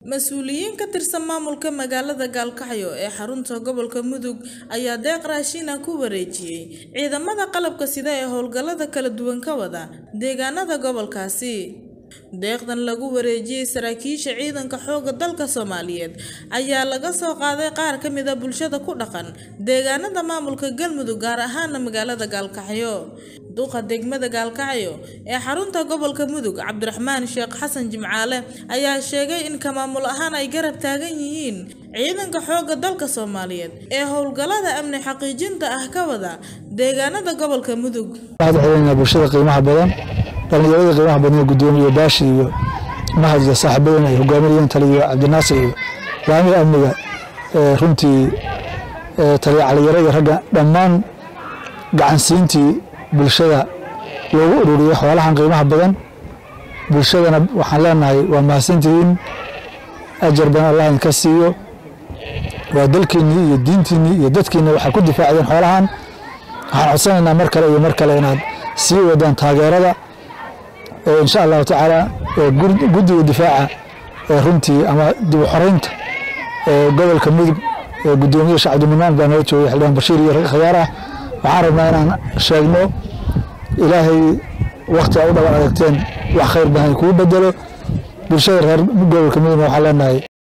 Mas'uuliyiin ka tirsan maamulka magaalada Gaalkacyo ee xarunta gobolka Mudug ayaa deeq raashin ah ku wareejiyay ciidamada qalabka sida ee howlgallada kala duwan ka wada deegaanada gobolkaasi. Deeqdan lagu wareejiyay saraakiisha ciidanka xoogga dalka Soomaaliyeed ayaa laga soo qaaday qaar ka mid ah bulshada ku dhaqan deegaanada maamulka Galmudug gaar ahaan magaalada Gaalkacyo. Duqa degmada Gaalkacyo ee xarunta gobolka Mudug Cabdiraxmaan Sheekh Xasan Jimcaale ayaa sheegay in maamul ahaan ay garab taagan yihiin ciidanka xoogga dalka Soomaaliyeed ee howlgallada amni xaqiijinta ah ka wada deegaanada gobolka Mudug. bulshada qiimaha badan dhalinyarada qiimaha badan gudoomiye baashi iyo mahadka saaxiibadana ay hogaaminayeen taliye Cabdinaasir iyo laamiga amniga runtii taliye caliyarada ragga dhammaan gacansiintii bulshada loogu ururiyay xoolahan qiimaha badan bulshadana waxaan leenahay waa mahadsantihiin ajar badan Allah in ka siiyo waa dalkiina iyo diintiina iyo dadkiina waxa ku difaacdeen xoolahan waxaan codsanaynaa mar kale iyo mar kale inaad sii wadaan taageerada إن شاء الله تعالى جد الدفاع رنتي أما دو حرينت قبل كمدب قدومية شعب المنام بانوتشو يحلون بشير خيارة وعارضنا أنا شاينو إلهي وقت أوضع وعدتين وخير بها يكون بدله بالشير قبل كمدب وحلنا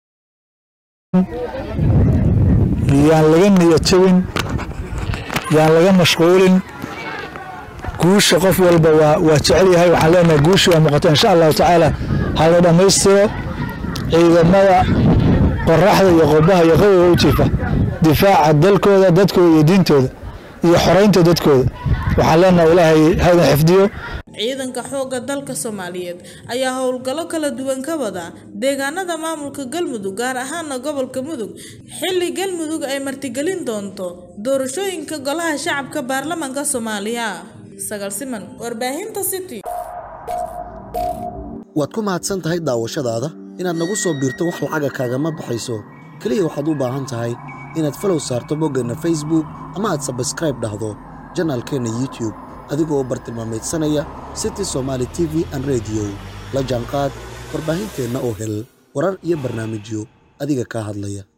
يعني لقينا يتشوين يعني لقينا مشغولين جوش قف والبا وتعلي هاي وحلنا جوش ومقطع إن شاء الله تعالى هذا ما يصير إذا ما قرحه يقبها يقوي وتشفى دفاع عدلكو ذا دتكو يدينتو ذا يحرينتو دتكو وحلنا إلهي هذا حفظيه ciidanka xoogga dalka Soomaaliyeed ayaa howlgallo kala duwan ka wada deegaanada maamulka Galmudug gaar ahaan gobolka Mudug xilli Galmudug ay martigelin doonto doorashooyinka golaha shacabka baarlamaanka Soomaaliya Sagal Siman warbaahinta City waad ku mahadsan tahay daawashadaada inaad nagu soo biirto wax lacag kaaga ma baxayso kaliya waxaad u baahan tahay inaad follow saarto boggana Facebook ama aad subscribe dhahdo channelkeena YouTube adigoo bartilmaameedsanaya City Somali TV and Radio la jaanqaad warbaahinteena oo hel warar iyo barnaamijyo adiga ka hadlaya